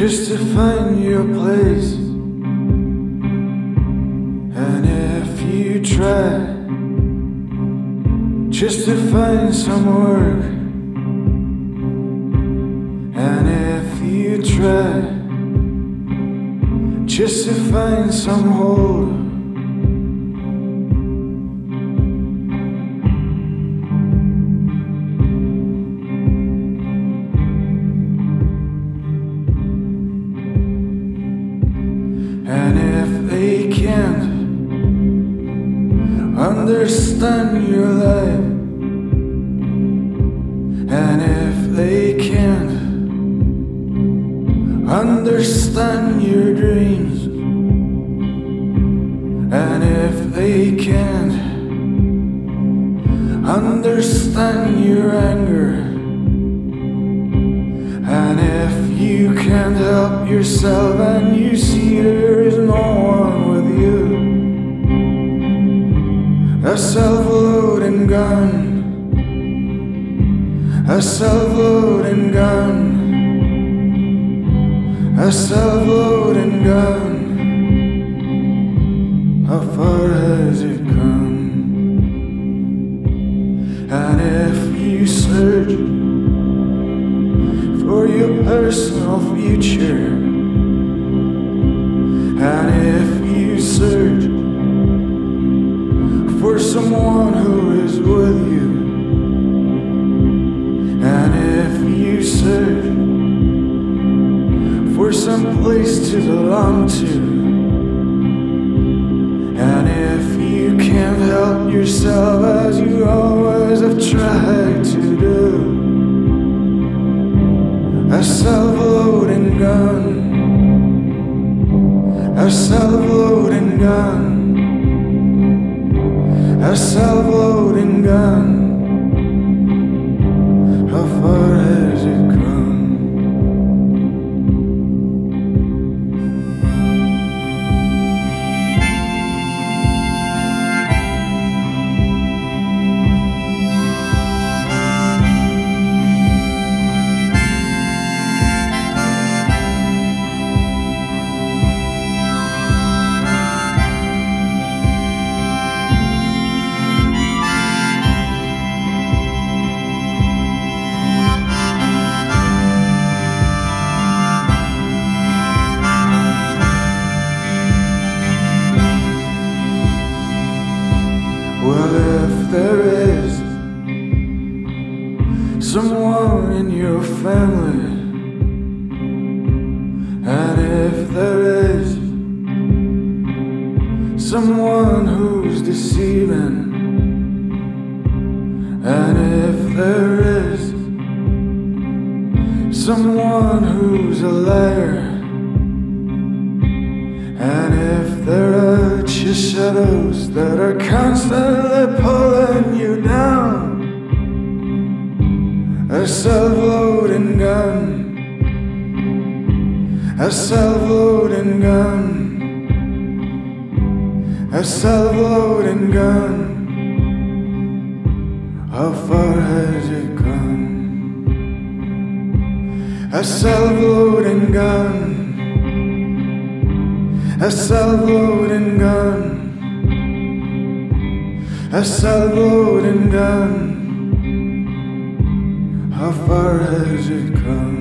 just to find your place. And if you try just to find some work, and if you try just to find some hold, and if they can't understand your life, and if they can't understand your dreams, and if they can't understand your anger, and if you can't help yourself and you see there is no one with you, a self-loading gun, a self-loading gun, a self-loading gun. How far has it come? And if you search for your personal future, and if you search for someone who is with you, and if you search for some place to belong to, and if you can't help yourself as you always have tried to do, a self-loading gun, a self-loading gun, a self-loading gun. How far has it come? Well, if there is someone in your family, and if there is someone who's deceiving, and if there is someone who's a liar, and if there are just shadows that are constantly pulling you down, a self-loading gun, a self-loading gun, a self-loading gun. How far has it come? A self-loading gun, a self-loading gun, a self-loading gun. How far has it come?